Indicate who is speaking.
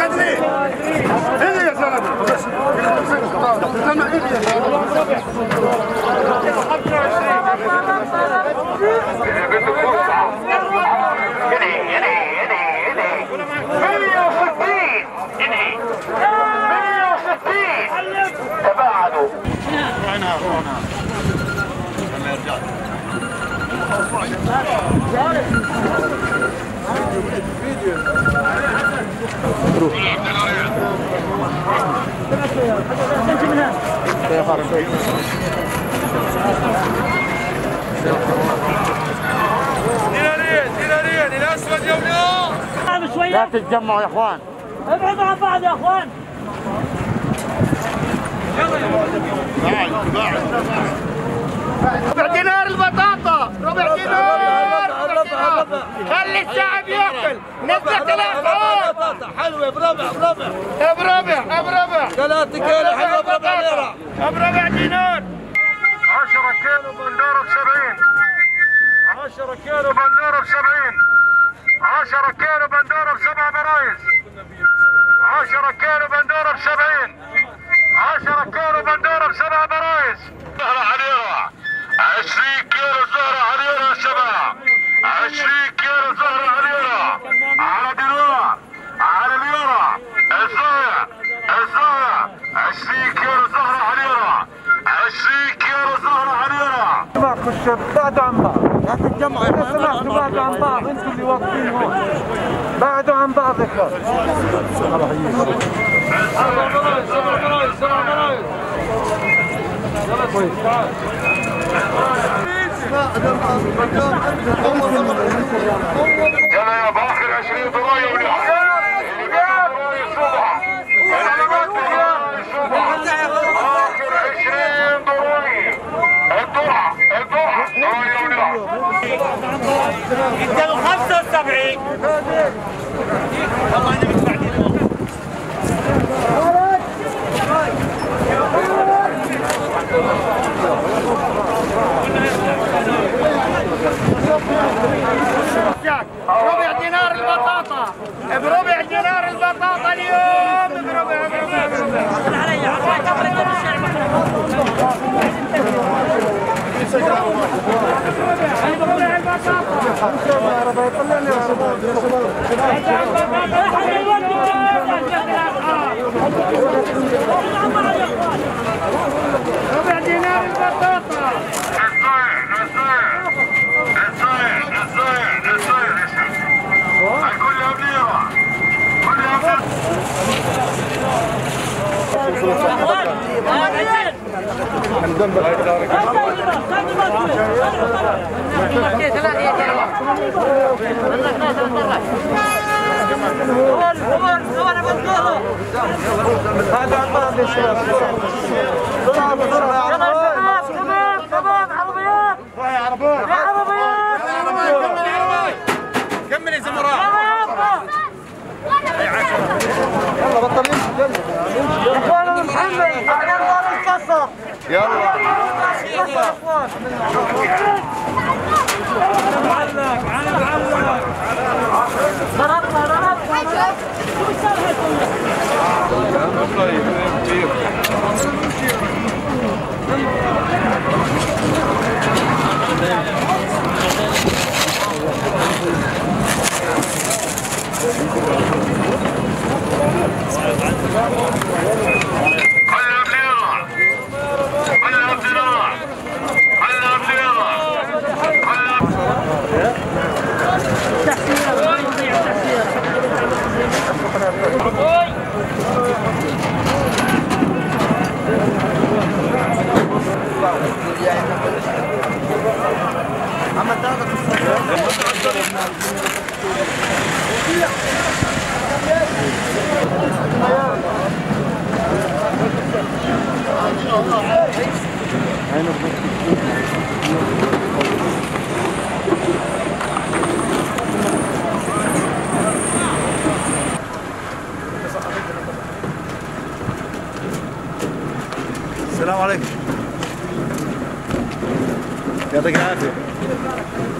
Speaker 1: تباعدوا.
Speaker 2: ديناريا الاسود يا ولاد.
Speaker 3: لا تتجمعوا يا اخوان.
Speaker 4: ابعدوا عن بعض يا اخوان.
Speaker 3: ربع دينار البطاطا، ربع دينار. خلي الشعب ياكل. نزلت الاسعار.
Speaker 2: حلوه بربع 3 كيلو حلوه بربع ليره.
Speaker 3: بربع دينار.
Speaker 1: 10 كيلو بندوره ب70. 10 كيلو بندوره ب70. 10 كيلو بندوره ب7 برايز. 10 كيلو بندوره ب70. 10 كيلو بندوره ب7 برايز. زهره حريره. 20 كيلو زهره حريره يا شباب. 20 كيلو زهره حريره. على دينار. على ليره. الزاويه. 20 كيلو زهره حريره. 20 كيلو زهره حريره.
Speaker 2: بعدوا عن بعض. لا تتجمعوا يا اخوان. بعدوا عن بعض. انتوا اللي واقفين هون. بعدوا عن بعض يا اخوان. 7 برايز. يلا كويس.
Speaker 1: يلا يا باخر 20 درايه ولا اخر 20 درايه. الضحى درايه ولا
Speaker 3: ادوا 75. والله انا بدفع دينار. بربع دينار البطاطا. بربع دينار البطاطا اليوم. بربع. ربع دينار البطاطا.
Speaker 1: كلها بليره.
Speaker 2: كمل يا زمراء. يلا بطل يمشي. يلا اخوان محمد احنا نضل القصه.
Speaker 1: يلا
Speaker 2: السلام عليكم. يعطيك العافيه.